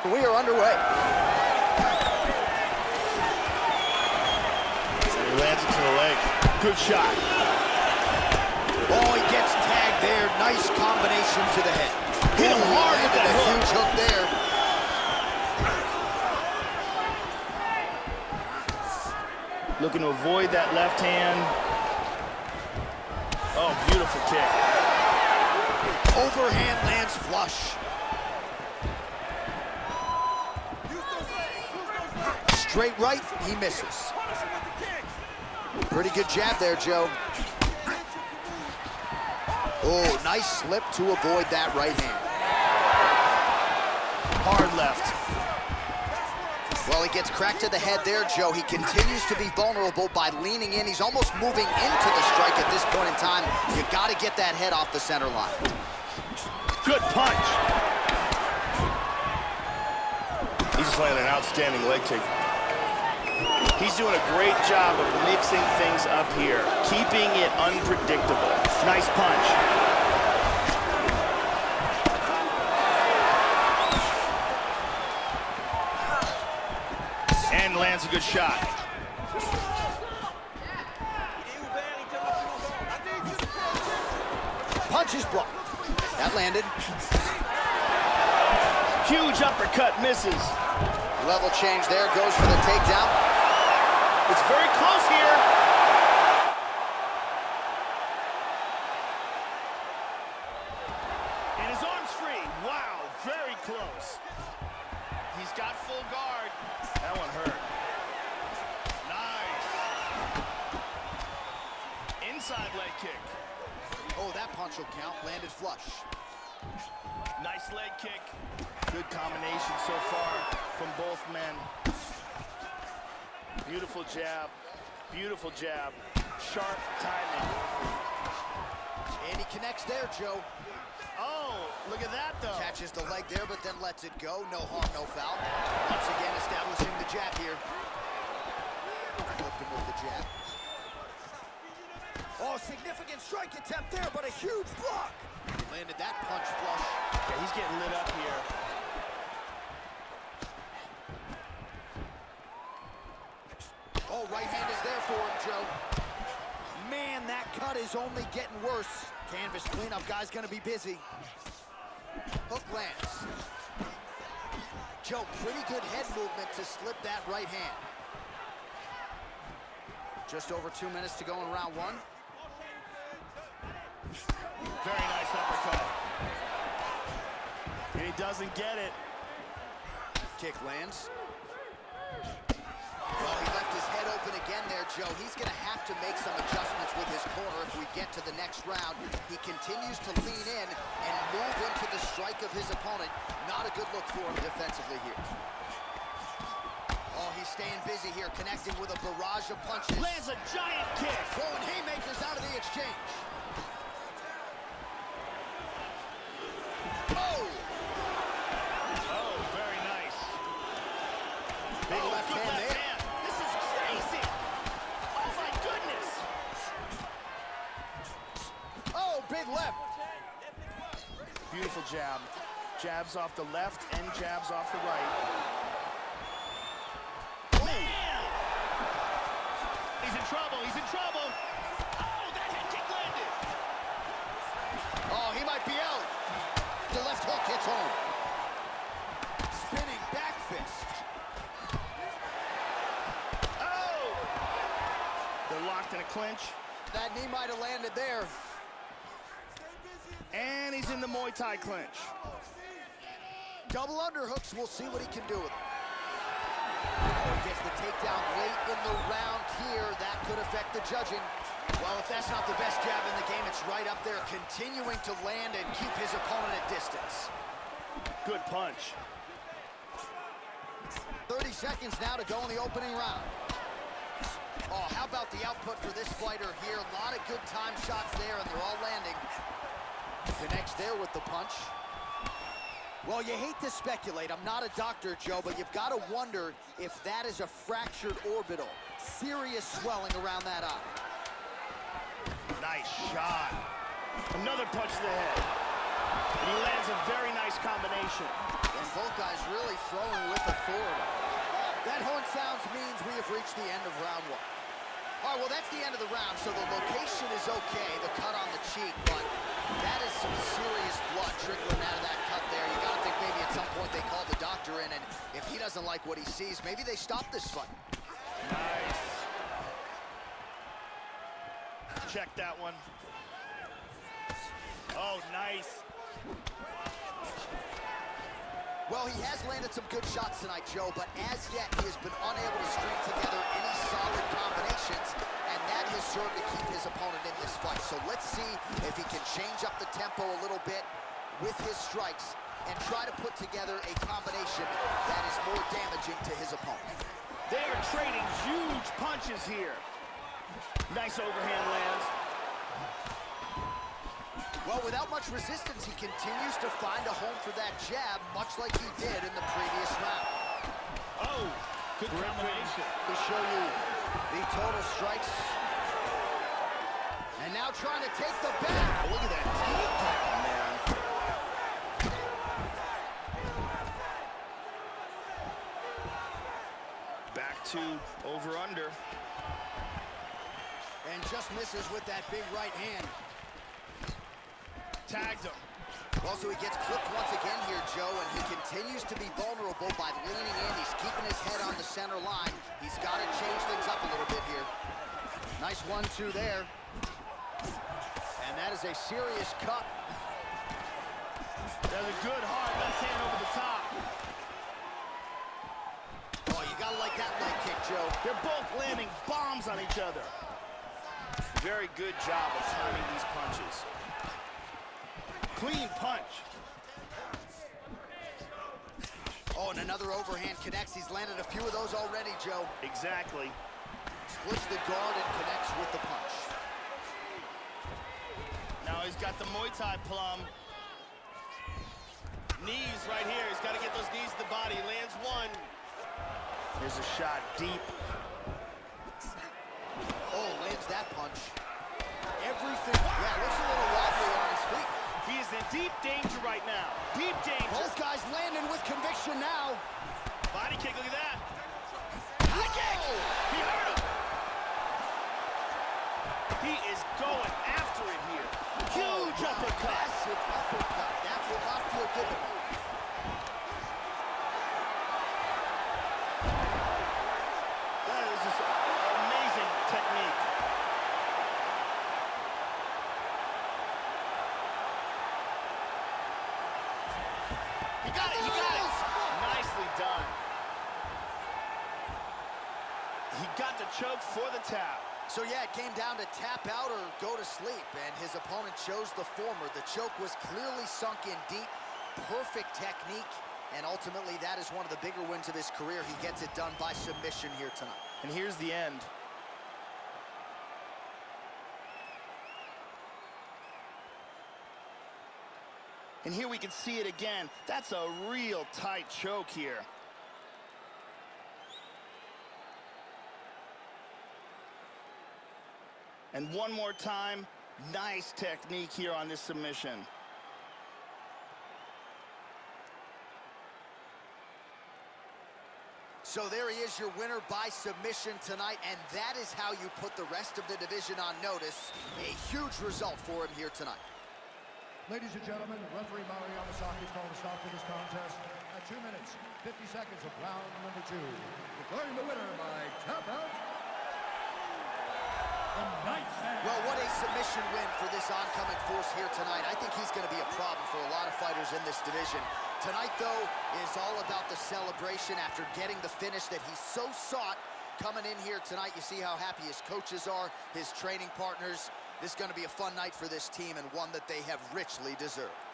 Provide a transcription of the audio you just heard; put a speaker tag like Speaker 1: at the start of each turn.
Speaker 1: We are underway.
Speaker 2: He lands it to the leg. Good shot.
Speaker 1: Oh, he gets tagged there. Nice combination to the head.
Speaker 2: Hit him hard with that hook.
Speaker 1: Huge hook there.
Speaker 2: Looking to avoid that left hand. Oh, beautiful kick.
Speaker 1: Overhand lands flush. Straight right, he misses. Pretty good jab there, Joe. Oh, nice slip to avoid that right hand.
Speaker 2: Hard left.
Speaker 1: Well, he gets cracked to the head there, Joe. He continues to be vulnerable by leaning in. He's almost moving into the strike at this point in time. You got to get that head off the center line.
Speaker 2: Good punch. He's just landing an outstanding leg kick. He's doing a great job of mixing things up here, keeping it unpredictable. Nice punch. And lands a good shot.
Speaker 1: Punch is blocked. That landed.
Speaker 2: Huge uppercut misses.
Speaker 1: Level change there, goes for the takedown.
Speaker 2: It's very close here. And his arm's free. Wow, very close. He's got full guard. That one hurt. Nice. Inside leg kick.
Speaker 1: Oh, that punch will count. Landed flush.
Speaker 2: Nice leg kick. Good combination so far from both men. Beautiful jab. Beautiful jab. Sharp timing.
Speaker 1: And he connects there, Joe.
Speaker 2: Oh, look at that, though.
Speaker 1: Catches the leg there, but then lets it go. No harm, no foul. Once again, establishing the jab here. Flipped him with the jab. Oh, significant strike attempt there, but a huge block. Landed that punch flush.
Speaker 2: Yeah, he's getting lit up here.
Speaker 1: Oh, right hand is there for him, Joe. Man, that cut is only getting worse. Canvas cleanup guy's gonna be busy. Hook lands. Joe, pretty good head movement to slip that right hand. Just over 2 minutes to go in round one.
Speaker 2: Very nice uppercut. And he doesn't get it.
Speaker 1: Kick lands. Well, he left his head open again there, Joe. He's going to have to make some adjustments with his corner if we get to the next round. He continues to lean in and move into the strike of his opponent. Not a good look for him defensively here. Oh, he's staying busy here, connecting with a barrage of punches.
Speaker 2: Lands a giant kick.
Speaker 1: Throwing haymakers out of the exchange. Oh!
Speaker 2: Oh, very nice.
Speaker 1: Big left
Speaker 2: Good
Speaker 1: hand
Speaker 2: left
Speaker 1: there.
Speaker 2: hand. This is crazy. Oh, my goodness.
Speaker 1: Oh, big left.
Speaker 2: Beautiful jab. Jabs off the left and jabs off the right. Man! He's in trouble. He's in trouble. Oh, that head kick landed.
Speaker 1: Oh, he might be out. The left hook hits home. Spinning back fist.
Speaker 2: Oh! They're locked in a clinch.
Speaker 1: That knee might have landed there.
Speaker 2: And he's in the Muay Thai clinch.
Speaker 1: Double underhooks, we'll see what he can do with it. Oh, he gets the takedown late in the round here. That could affect the judging. Well, if that's not the best jab in the game, it's right up there, continuing to land and keep his opponent at distance.
Speaker 2: Good punch.
Speaker 1: 30 seconds now to go in the opening round. Oh, how about the output for this fighter here? A lot of good time shots there, and they're all landing. Connects there with the punch. Well, you hate to speculate. I'm not a doctor, Joe, but you've got to wonder if that is a fractured orbital. Serious swelling around that eye.
Speaker 2: Nice shot. Another punch to the head. And he lands a very nice combination.
Speaker 1: And both guys really throwing with authority. That horn sounds means we have reached the end of round one. All right, well, that's the end of the round, so the location is okay, the cut on the cheek, but that is some serious blood trickling out of that cut there. You got to think maybe at some point they called the doctor in, and if he doesn't like what he sees, maybe they stop this fight.
Speaker 2: Nice. Check that one. Oh, nice.
Speaker 1: Well, he has landed some good shots tonight, Joe, but as yet he has been unable to string together any solid combinations, and that has served to keep his opponent in this fight. So let's see if he can change up the tempo a little bit with his strikes and try to put together a combination that is more damaging to his opponent.
Speaker 2: They are trading huge punches here. Nice overhand lands.
Speaker 1: Well, without much resistance, he continues to find a home for that jab, much like he did in the previous round.
Speaker 2: Oh, good combination.
Speaker 1: To show you the total strikes. And now trying to take the back.
Speaker 2: Look at that takedown, man. Back to over-under.
Speaker 1: And just misses with that big right hand.
Speaker 2: Tagged him.
Speaker 1: Well, so he gets clipped once again here, Joe, and he continues to be vulnerable by leaning in. He's keeping his head on the center line. He's got to change things up a little bit here. Nice 1-2 there. And that is a serious cut.
Speaker 2: That's a good hard left hand over the top.
Speaker 1: Oh, you gotta like that leg kick, Joe.
Speaker 2: They're both landing bombs on each other. Very good job of timing these punches. Clean punch.
Speaker 1: Oh, and another overhand connects. He's landed a few of those already, Joe.
Speaker 2: Exactly.
Speaker 1: Splits the guard and connects with the punch.
Speaker 2: Now he's got the Muay Thai plum. Knees right here. He's got to get those knees to the body. Lands one. Here's a shot deep.
Speaker 1: Oh, lands that punch. Everything, yeah, looks a little wobbly on his feet.
Speaker 2: He is in deep danger right now. Deep danger.
Speaker 1: Both guys landing with conviction now.
Speaker 2: Body kick, look at that. High kick! He hurt him. He is going after it here. Huge uppercut.
Speaker 1: Massive uppercut. That will not feel good to me.
Speaker 2: That is just amazing technique. He got it, he got it. Nicely done. He got the choke for the tap.
Speaker 1: So yeah, it came down to tap out or go to sleep, and his opponent chose the former. The choke was clearly sunk in deep, perfect technique, and ultimately that is one of the bigger wins of his career. He gets it done by submission here tonight.
Speaker 2: And here's the end. And here we can see it again. That's a real tight choke here. And one more time, nice technique here on this submission.
Speaker 1: So there he is, your winner by submission tonight, and that is how you put the rest of the division on notice. A huge result for him here tonight.
Speaker 3: Ladies and gentlemen, referee Mario Yamasaki has called a stop to this contest at 2 minutes, 50 seconds of round number 2. Declaring the winner by tap out, the Nightman.
Speaker 1: Well, what a submission win for this oncoming force here tonight. I think he's going to be a problem for a lot of fighters in this division. Tonight, though, is all about the celebration after getting the finish that he so sought. Coming in here tonight, you see how happy his coaches are, his training partners. This is going to be a fun night for this team and one that they have richly deserved.